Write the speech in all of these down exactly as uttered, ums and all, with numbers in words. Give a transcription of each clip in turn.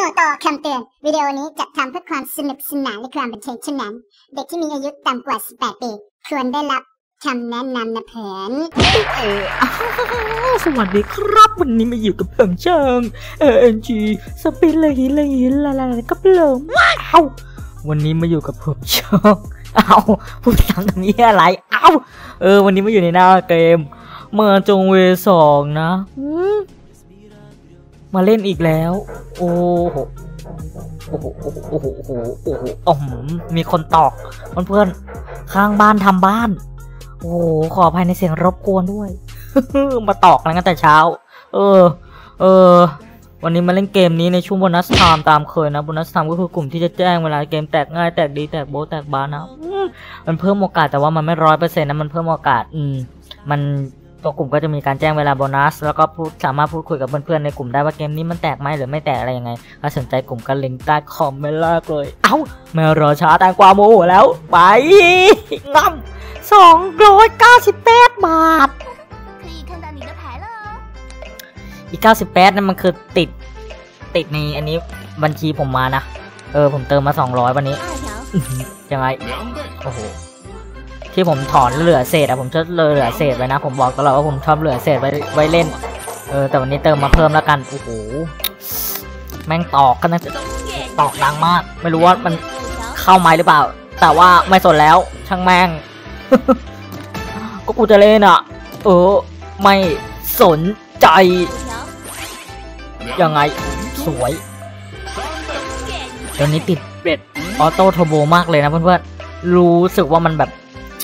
ต่อคำเตือนวิดีโอนี้จัดทำเพื่อความสนุกสนานและความบันเทิงเท่านั้นเด็กที่มีอายุต่ำกว่าสิบแปดปีควรได้รับคำแนะนำนะเพื่อนสวัสดีครับวันนี้มาอยู่กับผมช่างเอ็นจีสปินเลยเลยลาลาก็เปล่าว้าววันนี้มาอยู่กับผมช่างเอาพูดทำตรงนี้อะไรเอาเออวันนี้มาอยู่ในหน้าเกมเมื่อจงเวสองนะมาเล่นอีกแล้วโอ้โหโอ้โหโอ้โหโอ้โหโอ้โหโอ้โหอ๋อมีคนตอกเพื่อนๆข้างบ้านทำบ้านโอ้โหขออภัยในเสียงรบกวนด้วย มาตอกอะไรกันแต่เช้าเออเออวันนี้มาเล่นเกมนี้ในช่วงโบนัสไทม์ตามเคยนะโบนัสไทม์ก็คือกลุ่มที่จะแจ้งเวลาเกมแตกง่ายแตกดีแตกโบแตกบานนะมันเพิ่มโอกาสแต่ว่ามันไม่ร้อยเปอร์เซ็นต์นะมันเพิ่มโอกาสอืมมันตัวกลุ่มก็จะมีการแจ้งเวลาโบนัสแล้วก็พูดสามารถพูดคุยกับเพื่อนๆในกลุ่มได้ว่าเกมนี้มันแตกไหมหรือไม่แตกอะไรยังไงถ้าสนใจกลุ่มก็ลิงก์ใต้คอมเมนต์เลยเอ้าไม่รอช้าแตงกวาโมโหแล้วไปงั้มสองร้อยเก้าสิบแปดบาทอีกเก้าสิบแปดนั่นมันคือติดติดในอันนี้บัญชีผมมานะเออผมเติมมาสองร้อยวันนี้ยังไงโอ้โหที่ผมถอนเหลือเศษอะผมชอบเหลือเศษไว้นะผมบอกตลอดว่าผมชอบเหลือเศษไว้ไว้เล่นเออแต่วันนี้เติมมาเพิ่มแล้วกันโอ้โหแม่งตอกกันนะตอกดังมากไม่รู้ว่ามันเข้าไม้หรือเปล่าแต่ว่าไม่สนแล้วช่างแม่ง ก็กูจะเล่นอะเออไม่สนใจยังไงสวยตอนนี้ติดเบ็ดออโต้เทอร์โบมากเลยนะเพื่อนๆรู้สึกว่ามันแบบ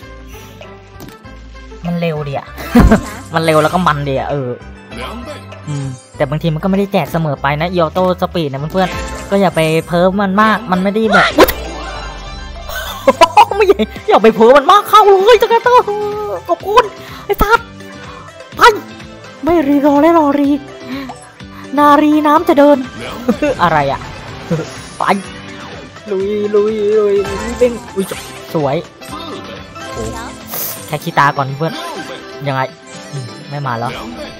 มันเร็วดีอะ มันเร็วแล้วก็มันดีอะเอออืมแต่บางทีมันก็ไม่ได้แจกเสมอไปนะออโต้สปีดนะเพื่อนๆก็อย่าไปเพิ่มมันมากมันไม่ได้แบบ ไม่อย่าไปเพิ่มมันมากเข้าเลยจักรเตอร์ขอบคุณไอ้ทัดไปไม่รีรอและรอรีนารีน้ำจะเดิน อะไรอ่ะไปลุยลุยลุยเป็นอุ้ยสวยโอ้แค่ขี้ตาก่อนเพื่อนยังไงไม่มาแล้ว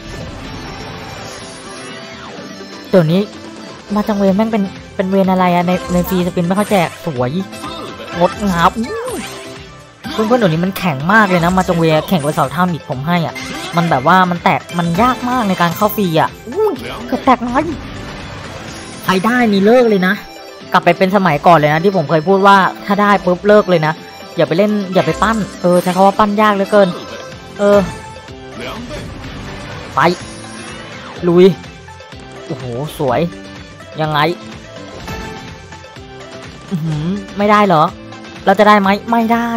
เดี๋ยวนี้มาจังเวรแม่งเป็นเป็นเวรอะไรอะในในฟรีสปินไม่เข้าแจกสวยงดงามเพื่อนเพื่อนเดี๋ยวนี้มันแข็งมากเลยนะมาจังเวรแข่งกับเสาถ้ำอีกผมให้อ่ะมันแบบว่ามันแตกมันยากมากในการเข้าฟรีอ่ะเกือบแตกน้อยใครได้นี่เลิกเลยนะกลับไปเป็นสมัยก่อนเลยนะที่ผมเคยพูดว่าถ้าได้ปุ๊บเลิกเลยนะอย่าไปเล่นอย่าไปปั้นเออใช้คำว่าปั้นยากเหลือเกินเออไปลุยโอ้โหสวยยังไงอือไม่ได้เหรอเราจะได้ไหมไม่ได้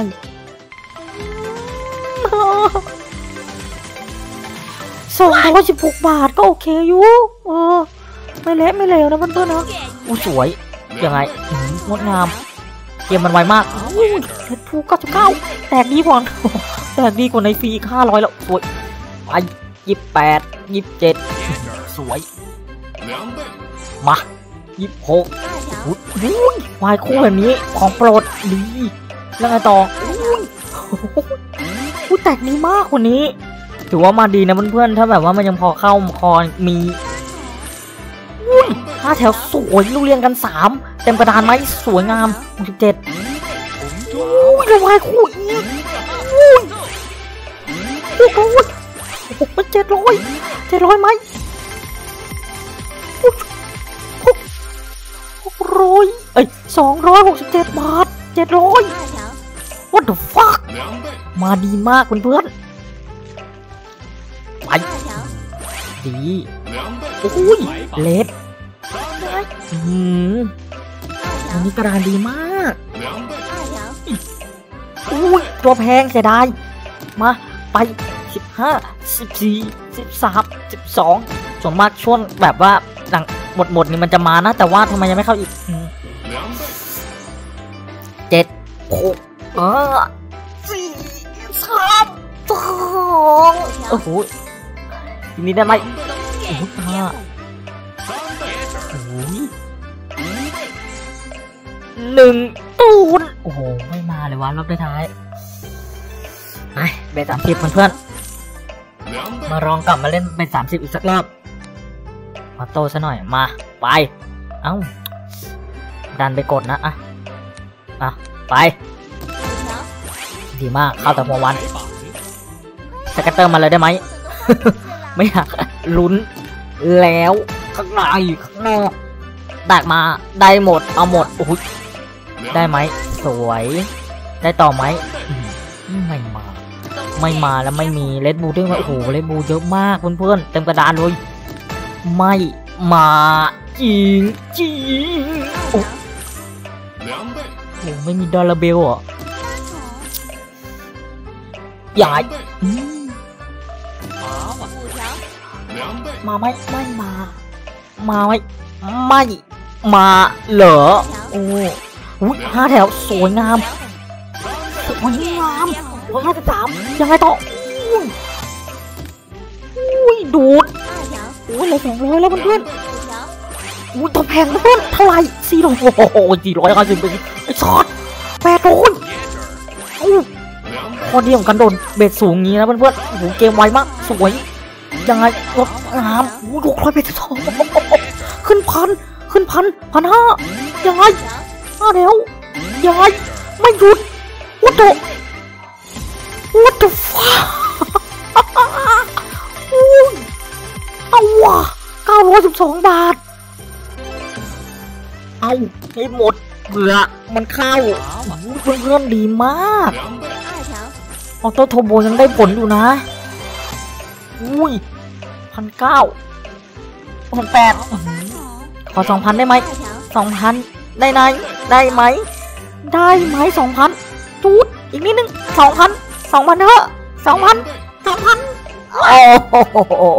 สองร้อยสิบหกบาทก็โอเคอยู่เออไม่เละไม่เลวนะเพื่อนๆนะโอ้สวยยังไงงดงามเกมมันไวมากเพชรภูเก้าสิบเก้าแตกดีกว่าแตกดีกว่าในฟรีห้าร้อยแล้วสวยไปยี่สิบแปดยี่สิบเจ็ดสวยมายี่สิบหกอุ้ยวายคู่แบบนี้ของโปรดดีแล้วไงต่ออุ้ยแตกดีมากคนนี้ถือว่ามาดีนะเพื่อนๆถ้าแบบว่ามันยังพอเข้าคอมีอุ้ยห้าแถวสวยลูกเรียงกันสามเต็มกระดานไหมสวยงามสิบเจ็ดอุ้ยแล้ววายคู่อีกอุ้ยโอ้โหเจ็ดร้อยเจ็ดร้อยไหมร้อยเอ้ยสองร้อยหกสิบเจ็ดบาทเจ็ดร้อย What the fuck มาดีมากเพื่อนๆไปดีโอ้ยเลดอืมอันนี้กระดานดีมากอุ้ยตัวแพงเสียดายมาไปสิบห้าสิบสี่สิบสามสิบสองส่วนมากช่วงแบบว่าหลังหมดหมดนี่มันจะมานะแต่ว่าทำไมยังไม่เข้าอีกเจ็ดหกเออสี่สามสองโอ้โหทีนี้ได้ไหมโอ้โหห้าโอ้โหหนึ่งตูนโอ้โหไม่มาเลยวะรอบท้ายไปเบสสามสิบเพื่อนๆมาลองกลับมาเล่นเบสสามสิบอีกสักรอบมาโตซะหน่อยมาไปเอ้าดันไปกดนะอ่ะอ่ะไปดีมากเข้าแต่หัววันสกัตเตอร์มาเลยได้ไหม ไม่อยากลุ้นแล้วข้างในข้างนอกแตกมาได้หมดเอาหมดโอ้ยได้ไหมสวยได้ต่อไหมไม่มาไม่มาแล้วไม่มีเลดบูด้วยโอ้โหเลดบูเยอะมากเพื่อนๆเต็มกระดานเลยไม่มาจริงจริงโอ้โหไม่มีดอลลาร์เบลอ่ะใหญ่มาไหมไม่มามาไหมไม่มาเหรอโอ้ยห้าแถวสวยงามสวยงามห้าสิบสามยังไงต่ออุ้ยดูดอุ้ยเลยสองร้อยแล้วเพื่อนๆอุ้ยตัวแพงเพื่อนเท่าไหร่สี่ร้อยโอ้โหสี่ร้อยห้าสิบไอ้ซอสแปดโดนข้อดีของการโดนเบ็ดสูงงี้นะเพื่อนๆโอ้โหเกมไวมากสวยยังไงรถน้ำโอ้โหร้อยเบ็ดสองขึ้นพันขึ้นพันพันห้ายังไงห้าแล้วยังไงไม่หยุดวัดโตวัดโตฟ้าเอาว่ะเก้าร้อยสิบสองบาทเอาให้หมดเบื่อมันเข้าเพื่อนๆดีมากออโต้โทโบยังได้ผลอยู่นะอุ้ยพันเก้าพันแปดขอสองพันได้ไหมสองพันได้ไหมได้ไหมได้ไหมสองพันจูดอีกนิดนึงสองพันสองพันเถอะสองพันสองพันโอ้โห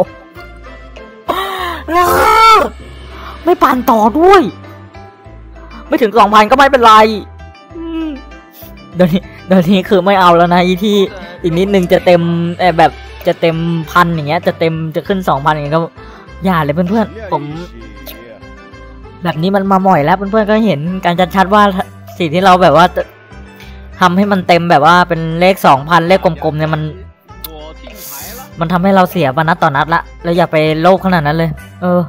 ไม่ปั่นต่อด้วยไม่ถึงสองพันก็ไม่เป็นไรเดี๋ยวนี้เดี๋ยวนี้คือไม่เอาแล้วนะอีที่อีกนิดนึงจะเต็มแบบจะเต็มพันอย่างเงี้ยจะเต็มจะขึ้นสองพันอย่างเงี้ยก็อย่าเลยเพื่อนๆผมแบบนี้มันมาบ่อยแล้วเพื่อนๆก็เห็นการชัดๆว่าสิ่งที่เราแบบว่าทำให้มันเต็มแบบว่าเป็นเลขสองพันเลขกลมๆเนี่ยมันมันทำให้เราเสียบนัดต่อนัดละแล้วอย่าไปโลภขนาดนั้นเลยเออ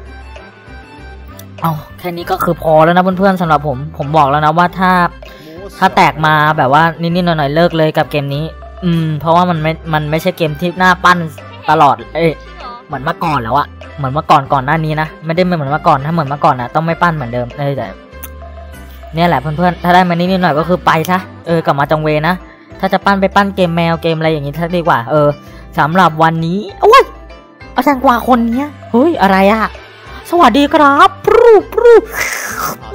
เอาแค่นี้ก็คือพอแล้วนะเพื่อนๆสำหรับผมผมบอกแล้วนะว่าถ้าถ้าแตกมาแบบว่านิดๆหน่อยๆเลิกเลยกับเกมนี้อืมเพราะว่ามันไม่มันไม่ใช่เกมที่น่าปั้นตลอดเอ้ยเหมือนเมื่อก่อนแล้วอะเหมือนเมื่อก่อนก่อนหน้านี้นะไม่ได้เหมือนเมื่อก่อนถ้าเหมือนเมื่อก่อนนะต้องไม่ปั้นเหมือนเดิมเลยแต่เนี่ยแหละเพื่อนๆถ้าได้มานิดๆหน่อยก็คือไปซะเออกลับมาจังเวนะถ้าจะปั้นไปปั้นเกมแมวเกมอะไรอย่างงี้ถ้าดีกว่าเออสำหรับวันนี้โอ้ยอาจารย์กว่าคนเนี้ยเฮ้ยอะไรอะสวัสดีครับปรูปรู